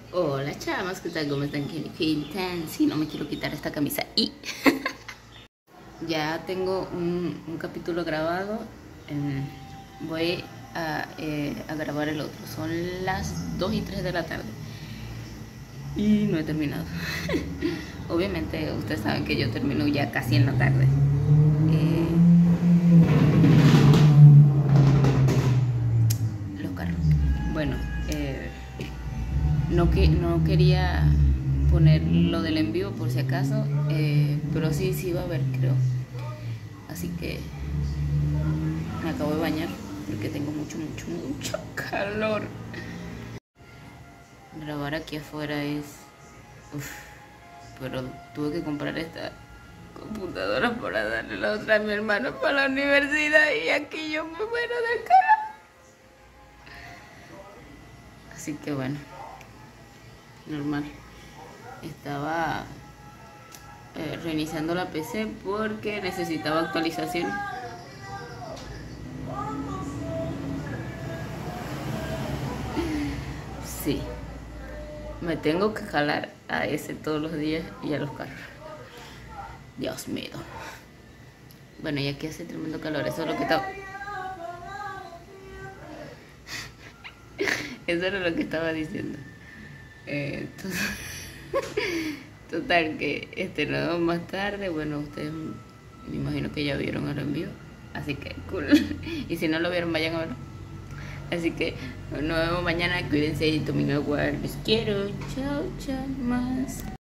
Hola chamas, ¿qué tal? ¿Cómo están? ¿Qué tal? Si no me quiero quitar esta camisa y ya tengo un capítulo grabado. Voy a grabar el otro. Son las 2 y 3 de la tarde y no he terminado. Obviamente ustedes saben que yo termino ya casi en la tarde. Los carros. Bueno, no quería poner lo del envío por si acaso, pero sí va a haber, creo. Así que me acabo de bañar porque tengo mucho calor. Grabar aquí afuera es... Uf, pero tuve que comprar esta computadora para darle la otra a mi hermano para la universidad y aquí yo me muero de calor. Así que bueno, normal. Estaba reiniciando la PC porque necesitaba actualización. Sí, me tengo que jalar a ese todos los días y a los carros. Dios mío. Bueno, y aquí hace tremendo calor, eso es lo que estaba... Eso era lo que estaba diciendo. Total, que nos vemos más tarde. Bueno, ustedes me imagino que ya vieron el envío, así que cool. Y si no lo vieron, vayan a verlo. Así que nos vemos mañana. Cuídense y tomen agua. Les quiero. Chao, chao, más.